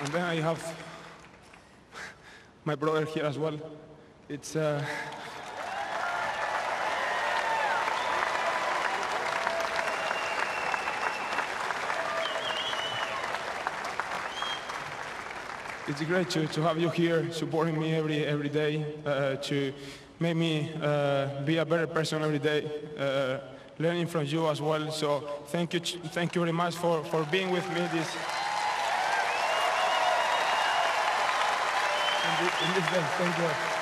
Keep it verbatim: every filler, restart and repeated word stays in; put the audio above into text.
And then I have my brother here as well. It's uh, it's great to, to have you here supporting me every every day, uh, to make me uh, be a better person every day, uh, learning from you as well. So thank you, thank you very much for, for being with me this, in this day. Thank you.